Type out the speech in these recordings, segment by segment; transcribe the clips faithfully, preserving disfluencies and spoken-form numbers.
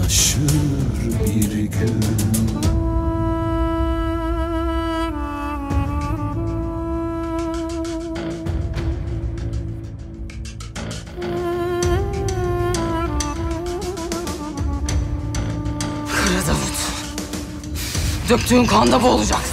kamaşır bir gün. Kara Davut, döktüğün kanda boğulacaksın.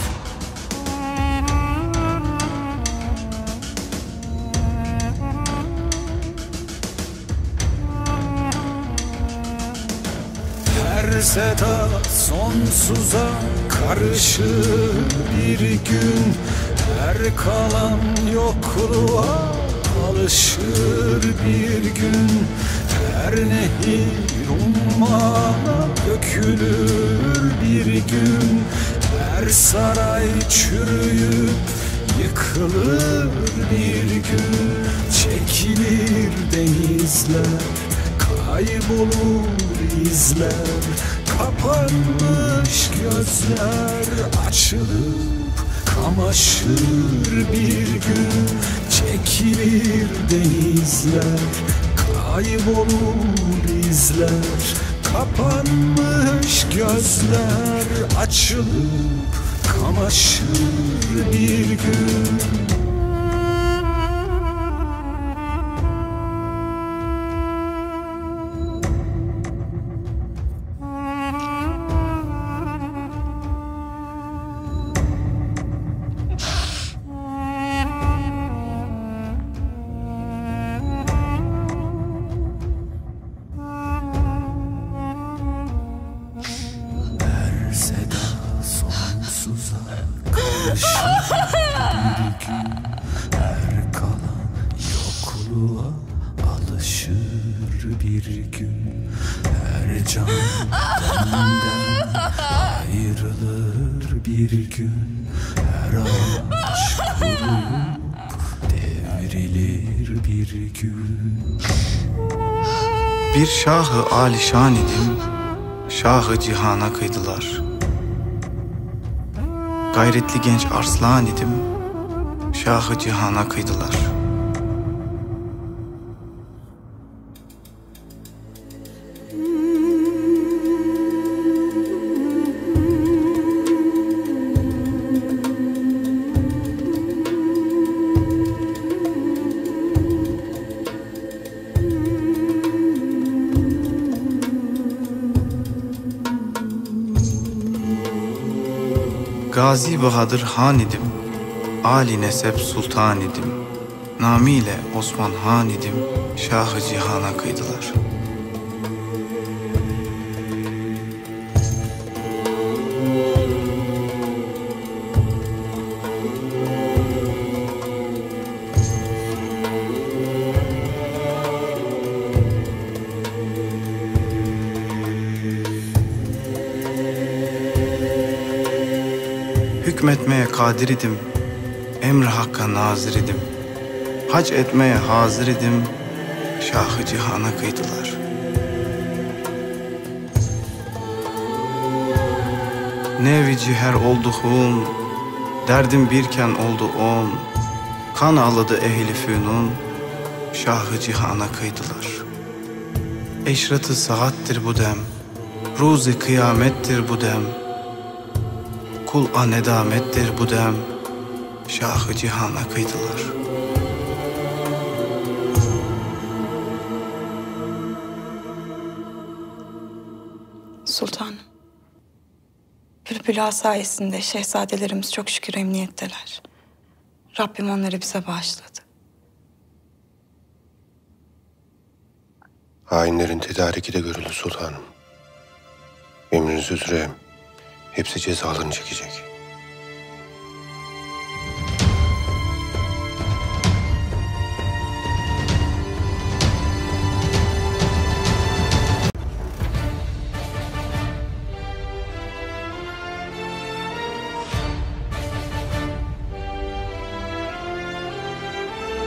Her seda sonsuza karışır bir gün. Her kalan yokluğa alışır bir gün. Her nehir ummana dökülür bir gün. Her saray çürüyüp yıkılır bir gün. Çekilir denizler, kaybolur izler. Kapanmış gözler açılıp kamaşır bir gün. Çekilir denizler, kaybolur izler. Kapanmış gözler açılıp kamaşır bir gün. Bir gün her kalan yokluğa alışır bir gün. Her can benden ayrılır bir gün. Her ağaç kuruyup devrilir bir gün. Bir şahı alişan idim, şahı cihana kıydılar. Gayretli genç arslan idim, şahı cihana kıydılar. Gazi Bahadır Han idim, Ali Nesep Sultan idim. Namiyle Osman Han idim, şahı cihana kıydılar. Hükmetmeye kadir idim, emr hakka nazır idim. Hac etmeye hazır idim, şahı cihana kıydılar. Nevi ciher oldu hun, derdim birken oldu on. Kan ağladı ehli fünun, şahı cihana kıydılar. Eşratı saattir bu dem, ruzi kıyamettir bu dem. Kul'a nedamettir bu dem, şahı cihana kıydılar. Sultanım, Bülbül Ağa sayesinde şehzadelerimiz çok şükür emniyetteler. Rabbim onları bize bağışladı. Hainlerin tedariki de görüldü sultanım. Emriniz üzere hepsi cezalarını çekecek.